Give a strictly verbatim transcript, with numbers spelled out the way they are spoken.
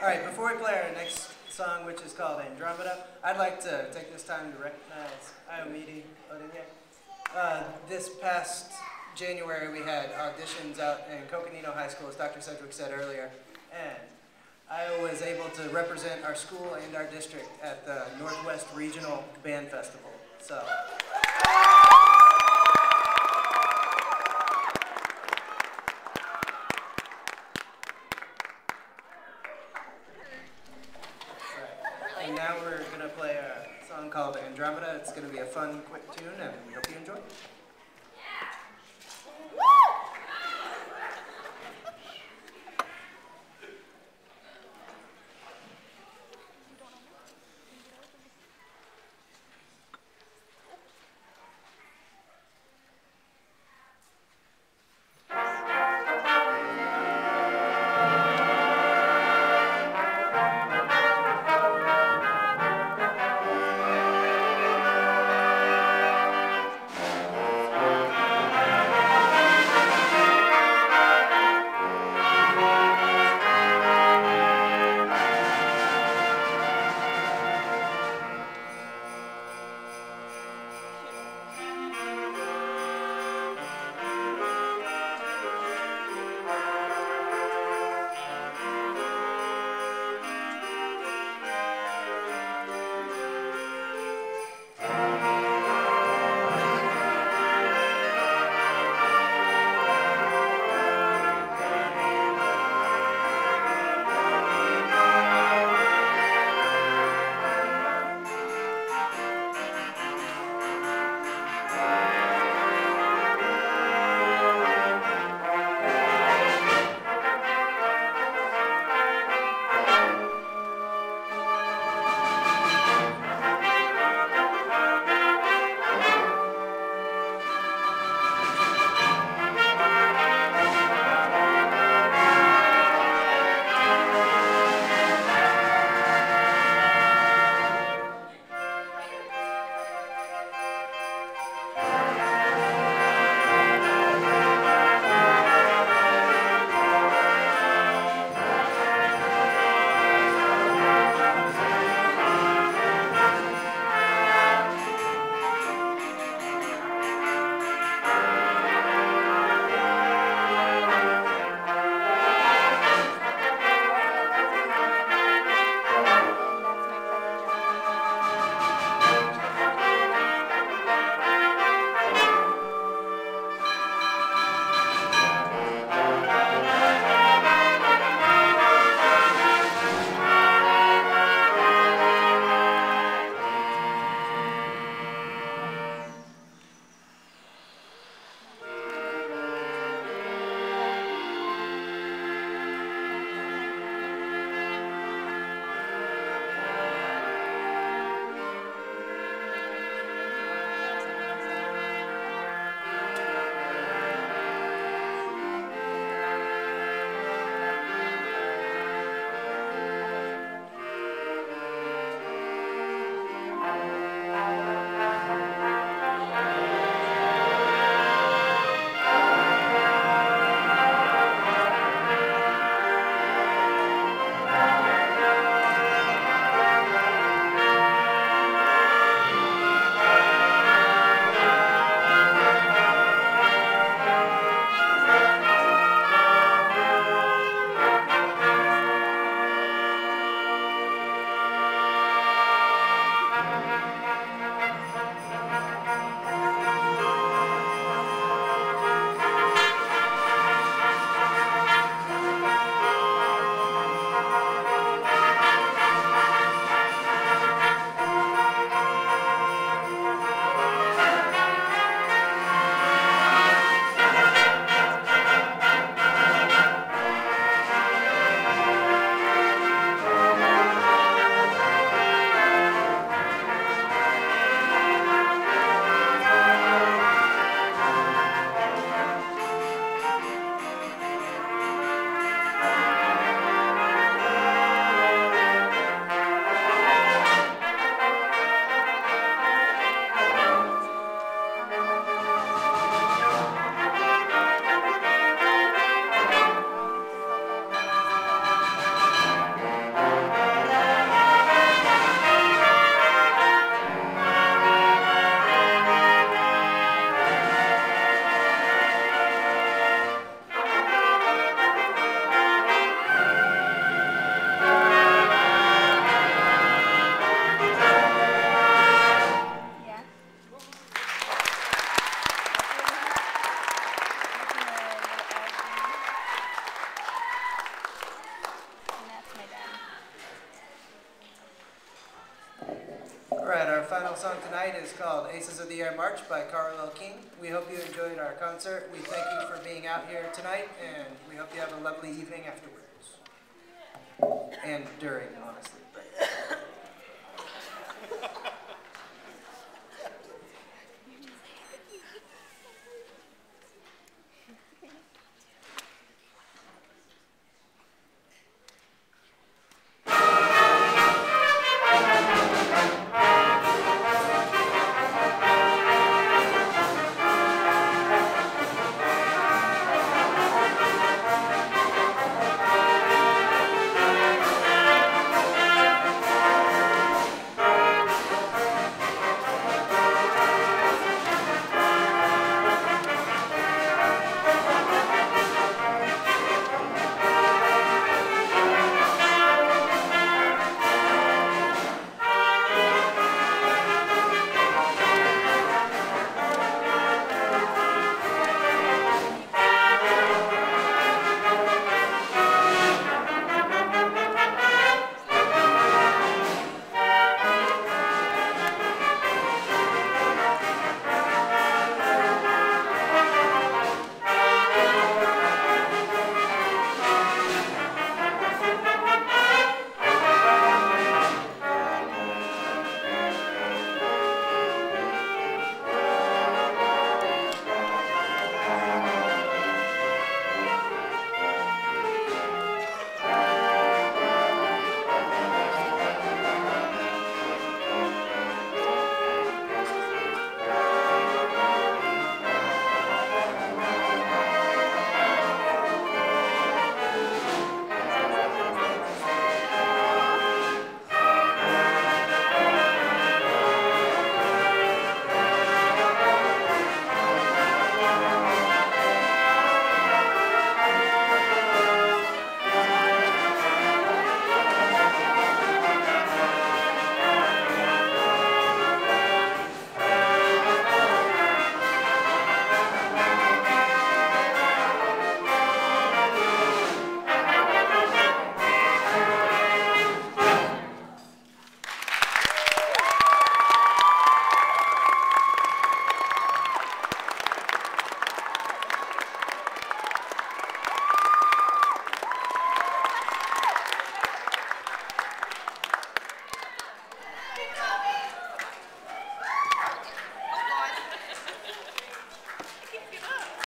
right, before we play our next song, which is called Andromeda, I'd like to take this time to recognize Iomidi Odinya. Uh, this past January, we had auditions out in Coconino High School, as Doctor Sedgwick said earlier, and I was able to represent our school and our district at the Northwest Regional Band Festival. So. And now we're going to play a song called Andromeda. It's going to be a fun, quick tune, and we hope you enjoy it. song tonight is called Aces of the Air March by Carl King. We hope you enjoyed our concert. We thank you for being out here tonight, and we hope you have a lovely evening afterwards. And during, honestly.